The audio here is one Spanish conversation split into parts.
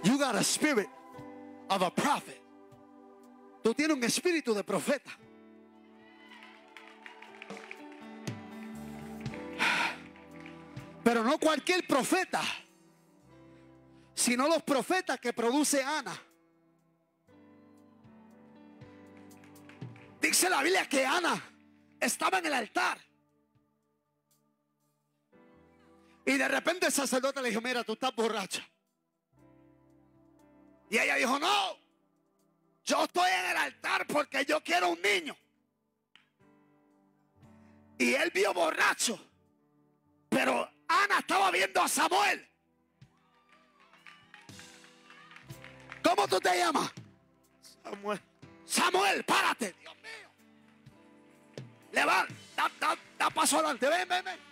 You got a spirit of a prophet. Tú tienes un espíritu de profeta. Pero no cualquier profeta, sino los profetas que produce Ana. Dice la Biblia que Ana estaba en el altar. Y de repente el sacerdote le dijo: mira, tú estás borracha. Y ella dijo: no, yo estoy en el altar porque yo quiero un niño. Y él vio borracho, pero Ana estaba viendo a Samuel. ¿Cómo tú te llamas? Samuel. Samuel, párate. Dios mío. Levanta, da paso adelante. Ven.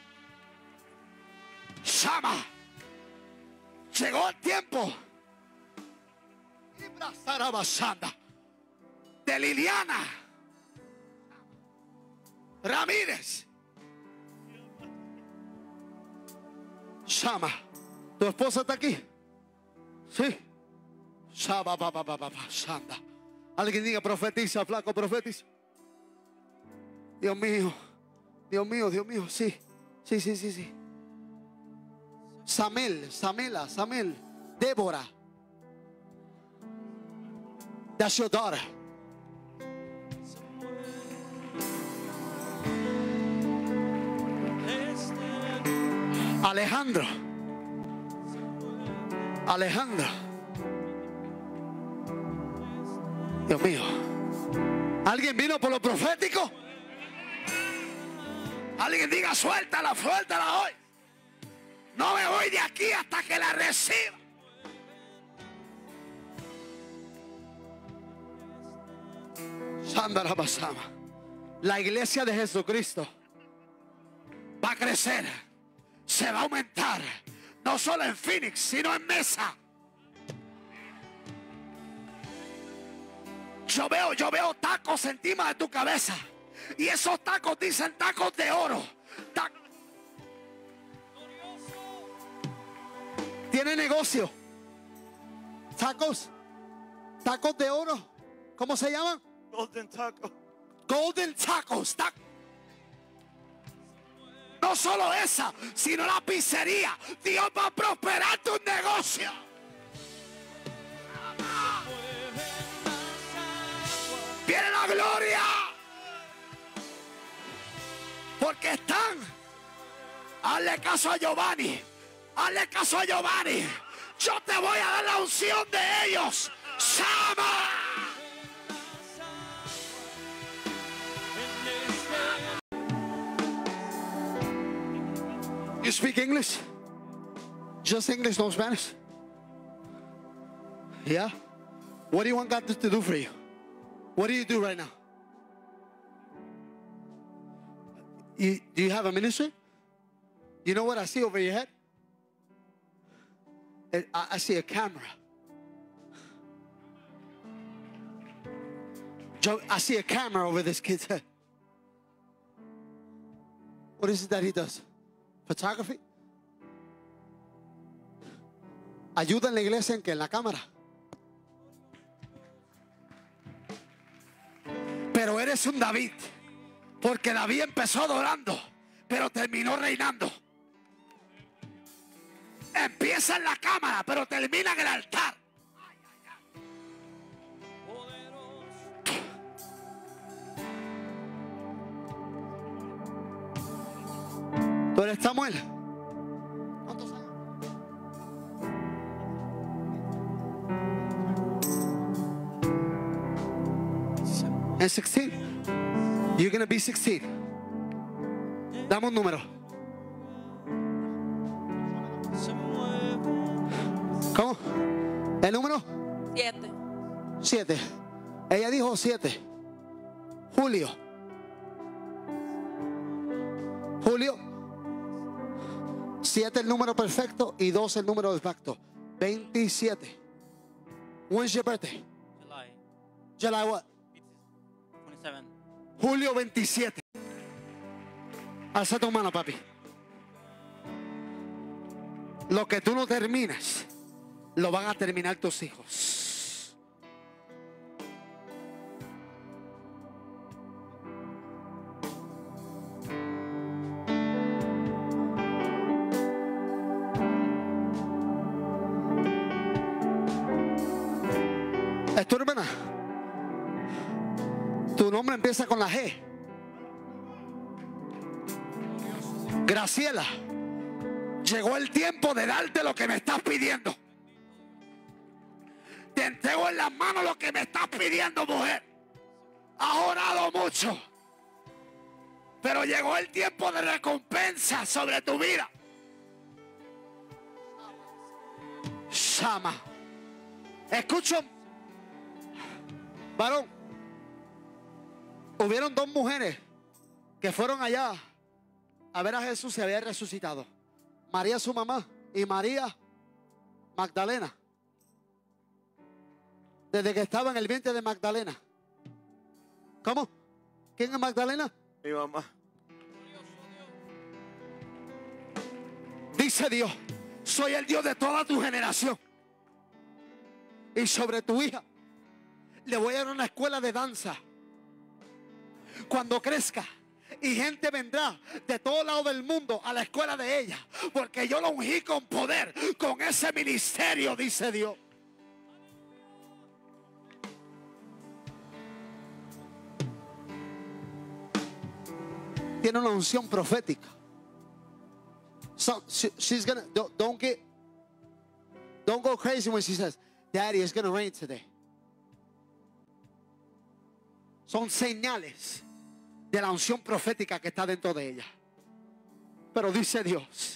Llama. Llegó el tiempo de Liliana Ramírez. Llama. ¿Tu esposa está aquí? Sí. Alguien diga: profetiza, flaco, profetiza. Dios mío. Sí. Samel. Débora. That's your daughter. Alejandro. Dios mío. ¿Alguien vino por lo profético? Alguien diga: suéltala hoy. No me voy de aquí hasta que la reciba. La iglesia de Jesucristo va a crecer, se va a aumentar, no solo en Phoenix, sino en Mesa. Yo veo tacos encima de tu cabeza, y esos tacos dicen tacos de oro. Tiene negocio. Tacos de oro. ¿Cómo se llaman? Golden tacos. No solo esa, sino la pizzería. Dios va a prosperar tu negocio. Viene la gloria. Porque están. Hazle caso a Giovanni. Yo te voy a dar la unción de ellos. ¡Sama! You speak English? Just English, no Spanish? Yeah? What do you want God to do for you? What do you do right now? Do you have a ministry? You know what I see over your head? I see a camera. I see a camera over this kid's head. What is it that he does? Photography. Ayuda en la iglesia en la cámara. Pero eres un David, porque David empezó adorando, pero terminó reinando. Empieza en la cámara, pero termina en el altar. ¿Tú eres Samuel? ¿Cuántos años? And 16. You're going to be 16. Dame un número. ¿Cómo? ¿El número? 7. Ella dijo 7. Julio. 7 el número perfecto y 2 el número exacto. 27. When's your birthday? July what? 27. Julio 27. Alza tu mano, papi. Lo que tú no terminas, lo van a terminar tus hijos. ¿Es tu hermana? Tu nombre empieza con la G. Graciela, llegó el tiempo de darte lo que me estás pidiendo. Te entrego en las manos lo que me estás pidiendo, mujer. Has orado mucho, pero llegó el tiempo de recompensa sobre tu vida. Shama. Escucho, varón. Hubieron dos mujeres que fueron allá a ver a Jesús, se había resucitado. María su mamá y María Magdalena. Desde que estaba en el vientre de Magdalena. ¿Cómo? ¿Quién es Magdalena? Mi mamá. Dice Dios, soy el Dios de toda tu generación. Y sobre tu hija le voy a dar una escuela de danza. Cuando crezca, y gente vendrá de todos lados del mundo a la escuela de ella, porque yo lo ungí con poder, con ese ministerio, dice Dios. Tiene una unción profética. So she's gonna don't go crazy when she says, Daddy, it's gonna rain today. Son señales de la unción profética que está dentro de ella. Pero dice Dios,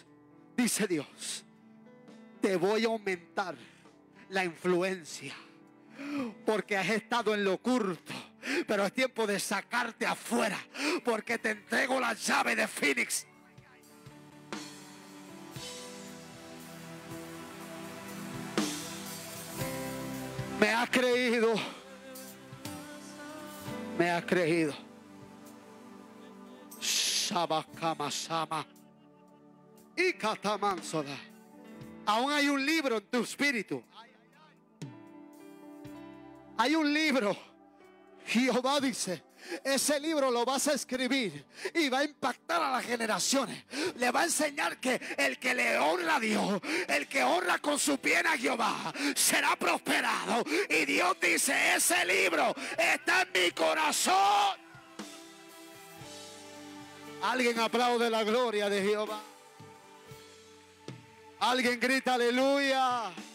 te voy a aumentar la influencia, porque has estado en lo oculto, pero es tiempo de sacarte afuera, porque te entrego la llave de Phoenix. Me has creído. Me has creído. Shabakama Shama. Y Katamansoda. Aún hay un libro en tu espíritu. Hay un libro. Jehová dice, ese libro lo vas a escribir y va a impactar a las generaciones. Le va a enseñar que el que le honra a Dios, el que honra con su bien a Jehová, será prosperado. Y Dios dice, ese libro está en mi corazón. Alguien aplaude la gloria de Jehová. Alguien grita aleluya.